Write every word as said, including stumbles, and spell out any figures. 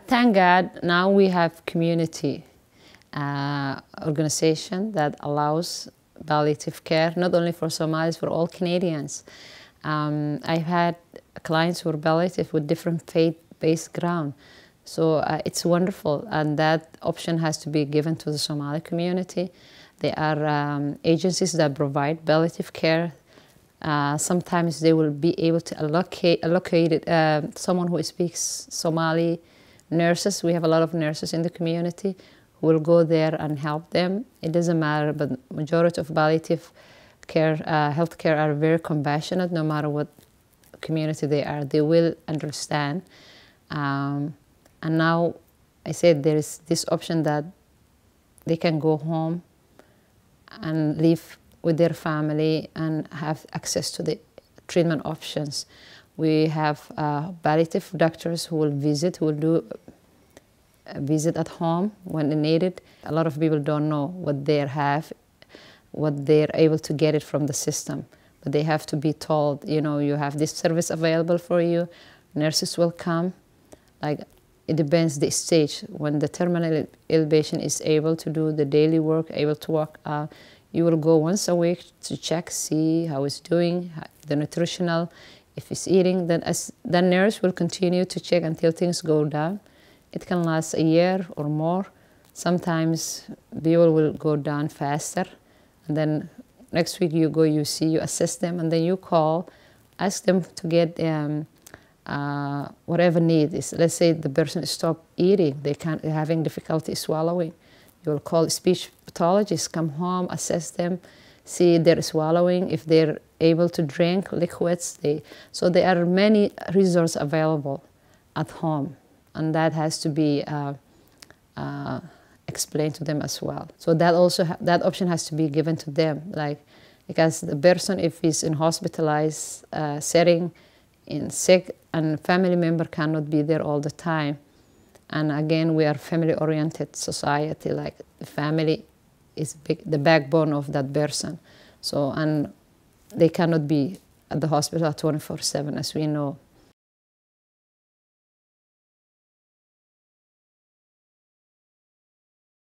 Thank God, now we have community uh, organization that allows palliative care, not only for Somalis, for all Canadians. Um, I've had clients who are palliative with different faith-based ground. So uh, it's wonderful, and that option has to be given to the Somali community. There are um, agencies that provide palliative care. Uh, sometimes they will be able to allocate, allocate it, uh, someone who speaks Somali, nurses. We have a lot of nurses in the community who will go there and help them. It doesn't matter, but majority of palliative care, uh, healthcare are very compassionate, no matter what community they are. They will understand. Um, and now, I said there is this option that they can go home and live with their family and have access to the treatment options. We have uh, palliative doctors who will visit, who will do a visit at home when they need it. A lot of people don't know what they have, what they're able to get it from the system. But they have to be told, you know, you have this service available for you. Nurses will come. Like, it depends the stage. When the terminal ill patient is able to do the daily work, able to walk, uh, you will go once a week to check, see how it's doing, the nutritional, if it's eating. Then as the nurse will continue to check until things go down. It can last a year or more. Sometimes people will go down faster, and then next week you go, you see, you assess them, and then you call, ask them to get um, uh, whatever need is. Let's say the person stopped eating, they can't, they're having difficulty swallowing. You will call a speech pathologist, come home, assess them, see their swallowing, if they're able to drink liquids. They, so there are many resources available at home, and that has to be uh, uh, explained to them as well. So that also ha that option has to be given to them, like, because the person, if he's in hospitalized uh, setting, in sick, and family member cannot be there all the time. And again, we are family-oriented society. Like, the family is big, the backbone of that person. So, and they cannot be at the hospital twenty-four seven, as we know.